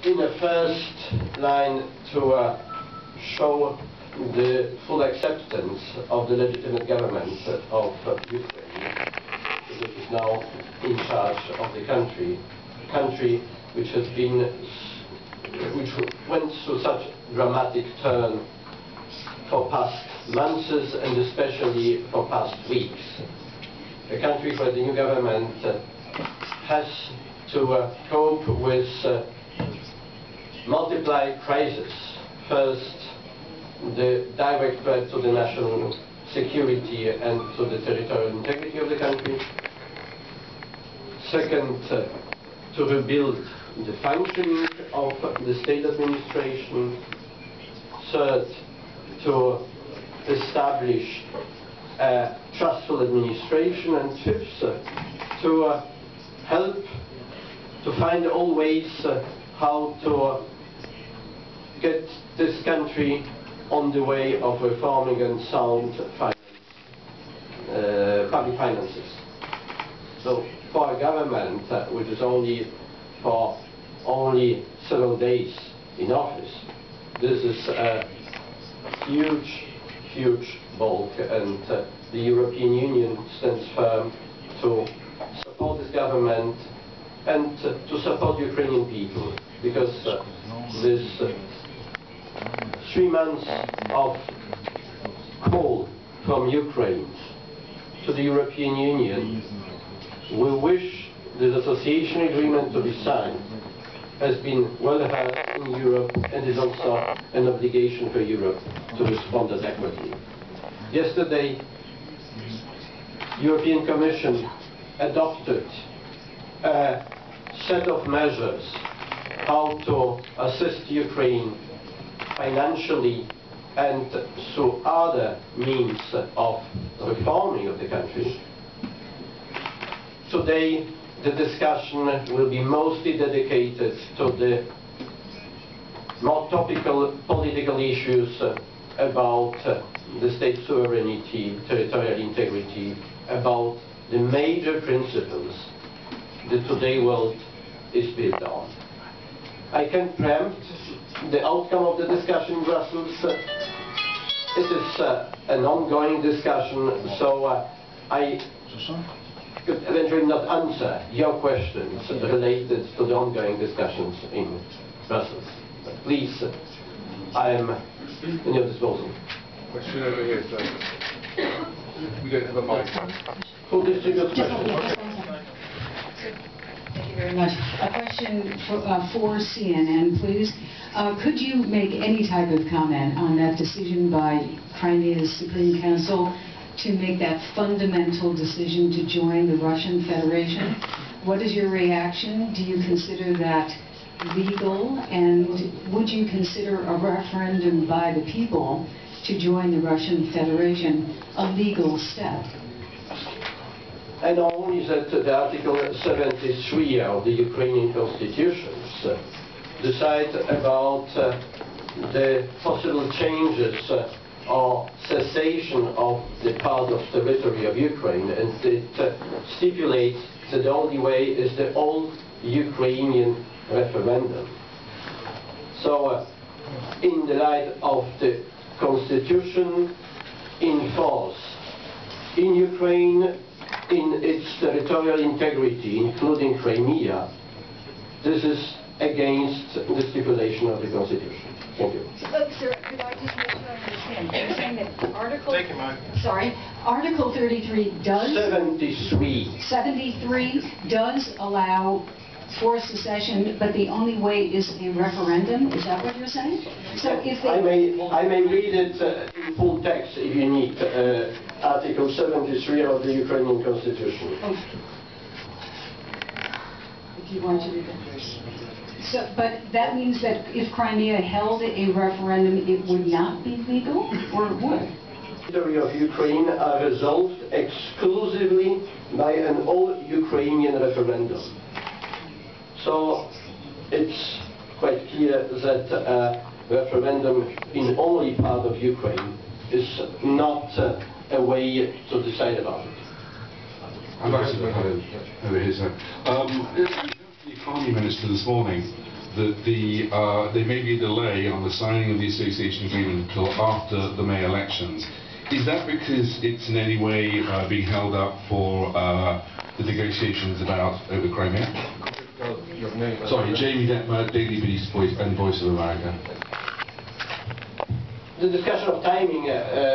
in the first line to show the full acceptance of the legitimate government of Ukraine, that is now in charge of the country which has been, which went through such dramatic turn for past months and especially for past weeks. A country where the new government has to cope with multiplied crises. First, the direct threat to the national security and to the territorial integrity of the country. Second, to rebuild the functioning of the state administration. Third, to establish a trustful administration. And fifth, to help to find all ways how to get this country on the way of reforming and sound public finances. So for a government which is only several days in office, this is a huge bulk, and the European Union stands firm to support this government and to support Ukrainian people, because this 3 months of call from Ukraine to the European Union, we wish this association agreement to be signed, has been well heard in Europe and is also an obligation for Europe to respond adequately. Yesterday, European Commission adopted a set of measures how to assist Ukraine financially and through other means of reforming of the country. Today, the discussion will be mostly dedicated to the more topical political issues about the state sovereignty, territorial integrity, about the major principles that today's world is built on. I can preempt the outcome of the discussion in Brussels. It is an ongoing discussion, so I could eventually not answer your questions related to the ongoing discussions in Brussels. But please, I am in your disposal. Question over here, sir. We don't have a mic. Who distributes questions? Thank you very much. A question for CNN, please. Could you make any type of comment on that decision by Crimea's Supreme Council to make that fundamental decision to join the Russian Federation? What is your reaction? Do you consider that legal? And would you consider a referendum by the people to join the Russian Federation a legal step? I know only that the Article 73 of the Ukrainian Constitution decide about the possible changes or cessation of the part of territory of Ukraine, and it stipulates that the only way is the old Ukrainian referendum. So in the light of the Constitution in force in Ukraine, in its territorial integrity, including Crimea, this is against the stipulation of the Constitution. Thank you. Sir, could I just make sure I understand? You're saying that Article... Take a mic. Sorry. Article 33 does... 73 does allow for secession, but the only way is a referendum? Is that what you're saying? So if I may read it in full text if you need. Article 73 of the Ukrainian Constitution. Okay. If you want to read it. So, but that means that if Crimea held a referendum, it would not be legal, or it would? The territory of Ukraine are resolved exclusively by an all-Ukrainian referendum. So it's quite clear that a referendum in only part of Ukraine is not a way to decide about it. I'd like to over here, sir. The economy minister this morning that there may be a delay on the signing of the association agreement until after the May elections. Is that because it's in any way being held up for the negotiations about Crimea? Sorry, Jamie Detmer, Daily Beast and Voice of America. The discussion of timing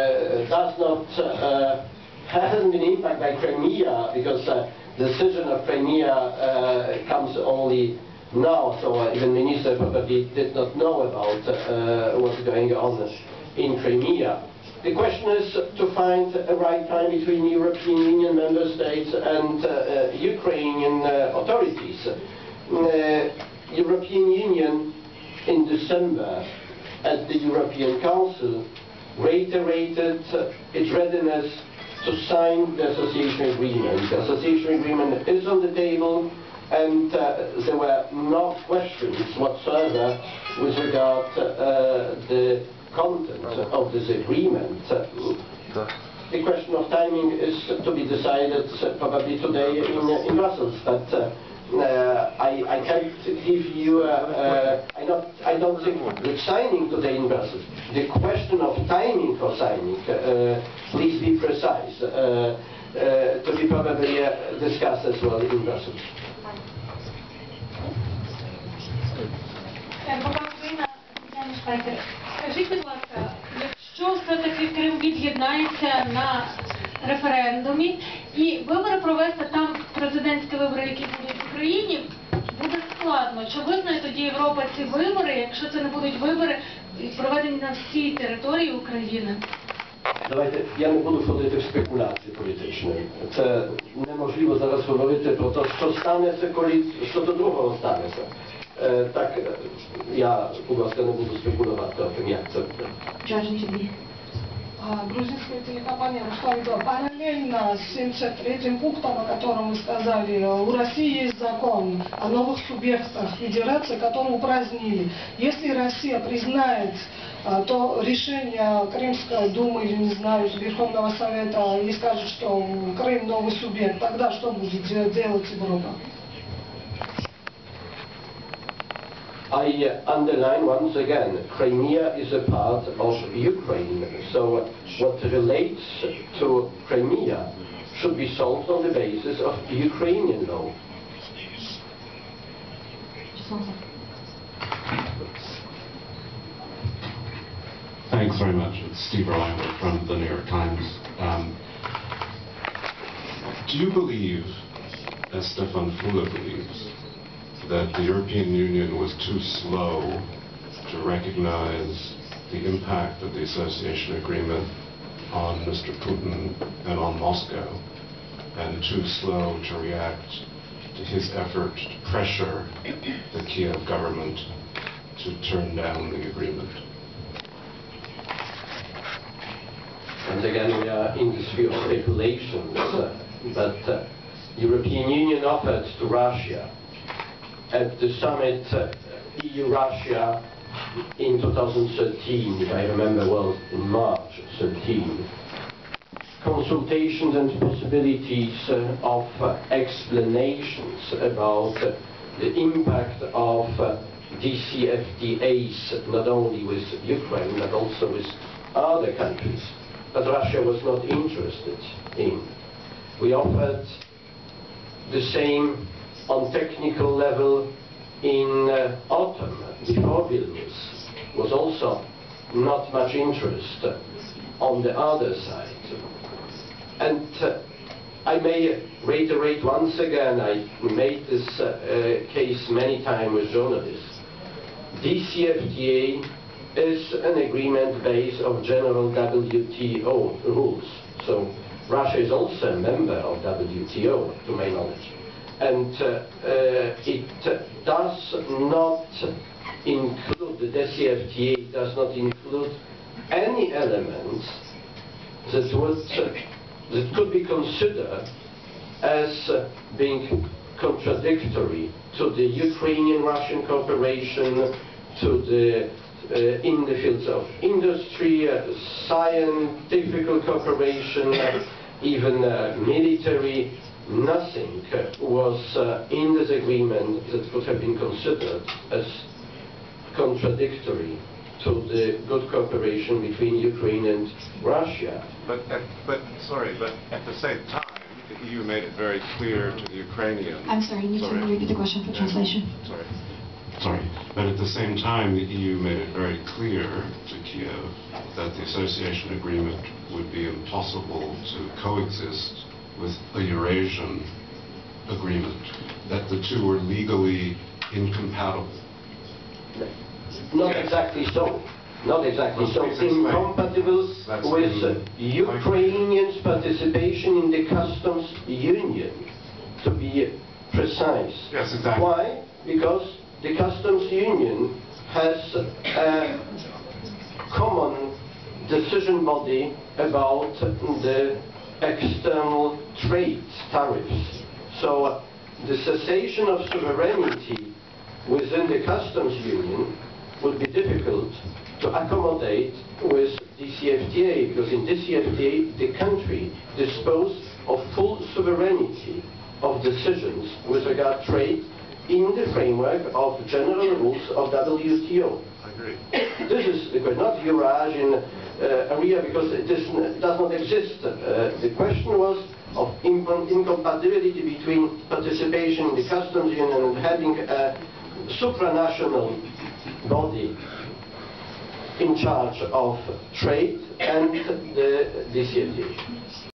hasn't been impacted by Crimea, because the decision of Crimea comes only now, so even Minister probably did not know about what's going on in Crimea. The question is to find a right time between European Union member states and Ukrainian authorities. European Union in December at the European Council reiterated its readiness to sign the association agreement. The association agreement is on the table, and there were no questions whatsoever with regard to the content of this agreement. The question of timing is to be decided probably today in Brussels, but I can't give you, I don't think the signing today in Brussels. The question of timing for signing, please be precise, to be probably discussed as well in Brussels. Скажіть, будь ласка, якщо все-таки Крим від'єднається на референдумі і вибори провести там, президентські вибори, які будуть в Україні, буде складно. Чи визнає тоді Європа ці вибори, якщо це не будуть вибори, проведені на всій території України? Давайте, я не буду входити в спекуляції політичні. Це неможливо зараз говорити про те, що станеться, коли що до другого станеться. Так, я, будь ласка, не буду спекулювати о тим, як це буде. Грузинская телекомпания «Русское видео» параллельно с 73-м пунктом, о котором вы сказали, у России есть закон о новых субъектах федерации, который упразднили. Если Россия признает то решение Крымской думы или, не знаю, Верховного Совета и скажет, что Крым новый субъект, тогда что будет делать Европа? I underline once again, Crimea is a part of Ukraine, so what relates to Crimea should be solved on the basis of Ukrainian law. Thanks very much. It's Steve Ryler from the New York Times. Do you believe, as Stefan Fula believes, that the European Union was too slow to recognize the impact of the association agreement on Mr. Putin and on Moscow, and too slow to react to his effort to pressure the Kiev government to turn down the agreement? Once again, we are in the sphere of speculations, but the European Union offered to Russia at the summit EU-Russia in 2013, if I remember well, in March 13, consultations and possibilities of explanations about the impact of DCFTAs, not only with Ukraine, but also with other countries, that Russia was not interested in. We offered the same on technical level in autumn, before Vilnius, was also not much interest on the other side. And I may reiterate once again, I made this case many times with journalists. DCFTA is an agreement based on general WTO rules. So Russia is also a member of WTO, to my knowledge. And it does not include, the DCFTA does not include any elements that could be considered as being contradictory to the Ukrainian-Russian cooperation, to the in the fields of industry, scientific cooperation, even military nothing was in this agreement that could have been considered as contradictory to the good cooperation between Ukraine and Russia. But at the same time, the EU made it very clear to the Ukrainians. I'm sorry, you need to repeat the question for translation. Sorry, but at the same time, the EU made it very clear to Kiev that the association agreement would be impossible to coexist with a Eurasian agreement, that the two were legally incompatible. Not exactly so. Not exactly so. Incompatible with Ukrainians' participation in the customs union, to be precise. Yes, exactly. Why? Because the customs union has a common decision body about the external trade tariffs. So the cessation of sovereignty within the customs union would be difficult to accommodate with DCFTA, because in DCFTA the country disposed of full sovereignty of decisions with regard to trade in the framework of general rules of WTO. I agree. This is not Eurasian area, because this does not exist. The question was of incompatibility between participation in the customs union and having a supranational body in charge of trade and the DCFTA.